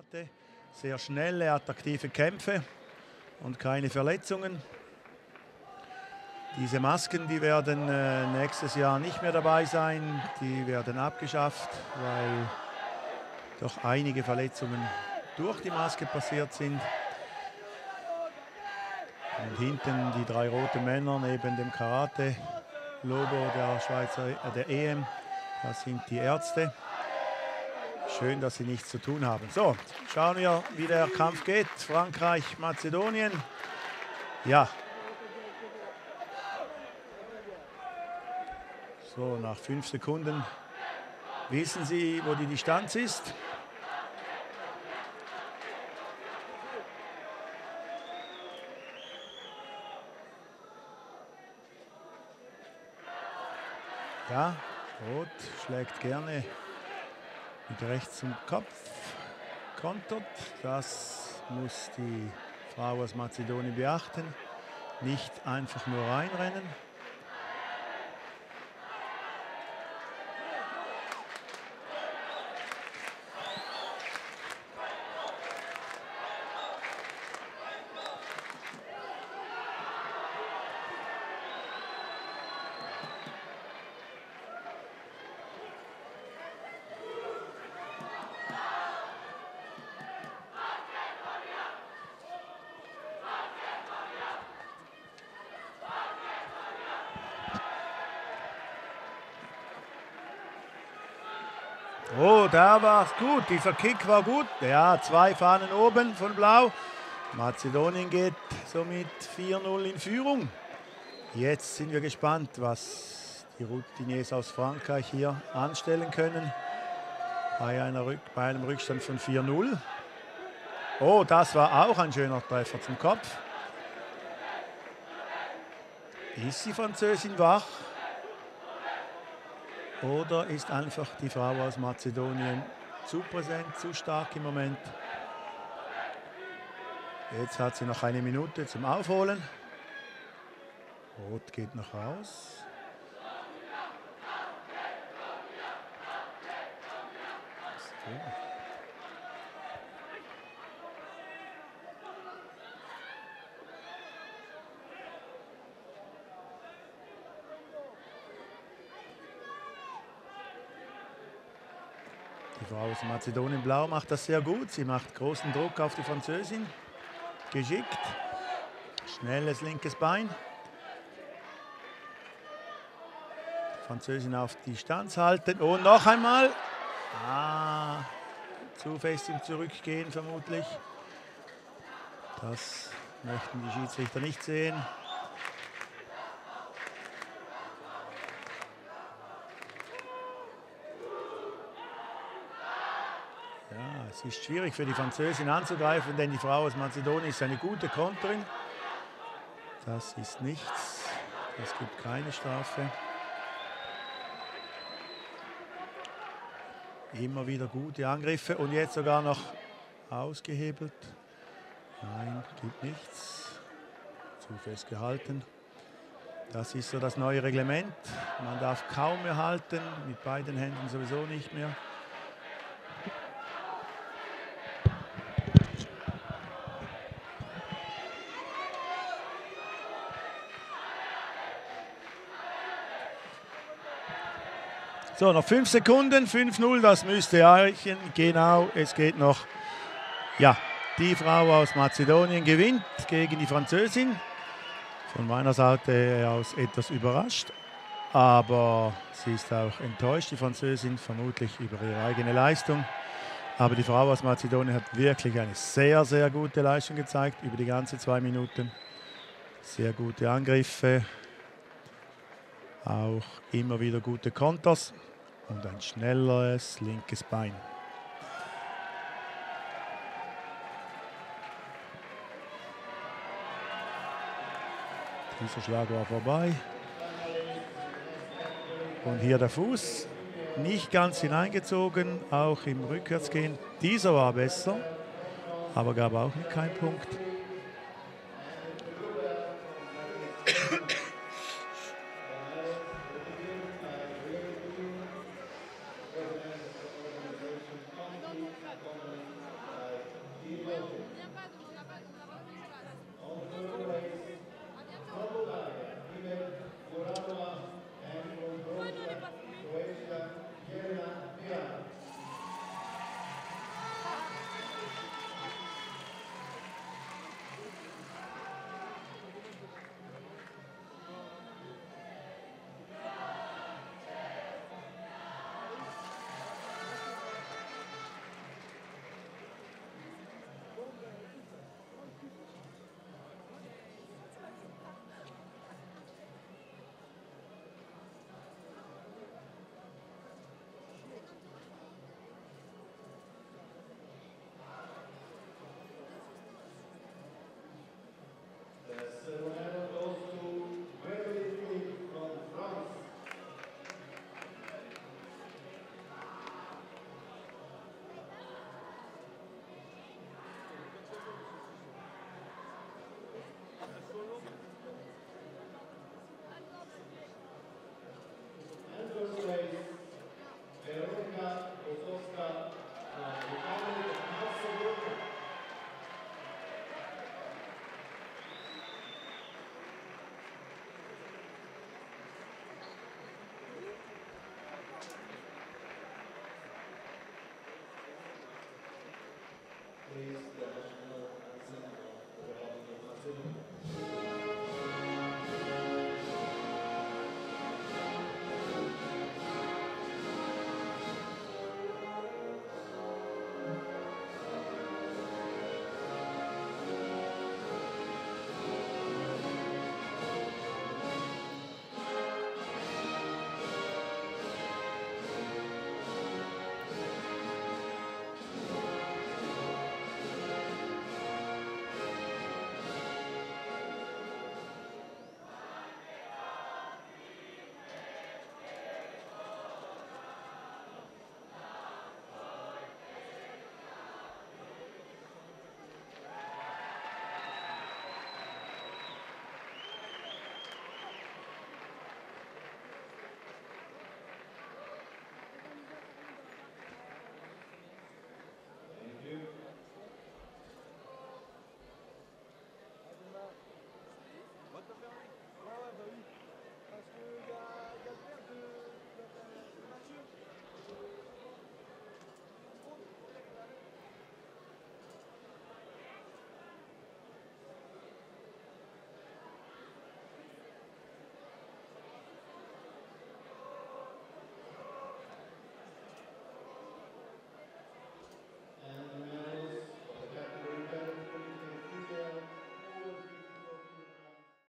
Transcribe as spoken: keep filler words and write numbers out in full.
Karate. Sehr schnelle, attraktive Kämpfe und keine Verletzungen. Diese Masken, die werden äh, nächstes Jahr nicht mehr dabei sein. Die werden abgeschafft, weil doch einige Verletzungen durch die Maske passiert sind. Und hinten die drei roten Männer neben dem Karate-Logo der Schweizer, äh, der E M. Das sind die Ärzte. Schön, dass sie nichts zu tun haben. So, schauen wir, wie der Kampf geht. Frankreich, Mazedonien. Ja. So, nach fünf Sekunden wissen Sie, wo die Distanz ist. Ja, Rot schlägt gerne mit rechts zum Kopf, kontert. Das muss die Frau aus Mazedonien beachten. Nicht einfach nur reinrennen. Oh, da war es gut. Dieser Kick war gut. Ja, zwei Fahnen oben von Blau. Mazedonien geht somit vier null in Führung. Jetzt sind wir gespannt, was die Routiniers aus Frankreich hier anstellen können. Bei, einer Rück bei einem Rückstand von vier null. Oh, das war auch ein schöner Treffer zum Kopf. Ist die Französin wach? Oder ist einfach die Frau aus Mazedonien zu präsent, zu stark im Moment? Jetzt hat sie noch eine Minute zum Aufholen. Rot geht noch raus. So. Die Frau aus Mazedonien Blau macht das sehr gut. Sie macht großen Druck auf die Französin. Geschickt. Schnelles linkes Bein. Die Französin auf Distanz halten. Und noch einmal. Ah, zu fest im Zurückgehen vermutlich. Das möchten die Schiedsrichter nicht sehen. Ja, es ist schwierig für die Französin anzugreifen, denn die Frau aus Mazedonien ist eine gute Konterin. Das ist nichts. Es gibt keine Strafe. Immer wieder gute Angriffe und jetzt sogar noch ausgehebelt. Nein, gibt nichts. Zu fest gehalten. Das ist so das neue Reglement. Man darf kaum mehr halten, mit beiden Händen sowieso nicht mehr. So, noch fünf Sekunden, fünf null, das müsste reichen. Genau, es geht noch. Ja, die Frau aus Mazedonien gewinnt gegen die Französin. Von meiner Seite aus etwas überrascht, aber sie ist auch enttäuscht, die Französin, vermutlich über ihre eigene Leistung. Aber die Frau aus Mazedonien hat wirklich eine sehr, sehr gute Leistung gezeigt, über die ganze zwei Minuten. Sehr gute Angriffe. Auch immer wieder gute Konters und ein schnelleres linkes Bein. Dieser Schlag war vorbei. Und hier der Fuß. Nicht ganz hineingezogen, auch im Rückwärtsgehen. Dieser war besser, aber gab auch keinen Punkt. Please, the national singer,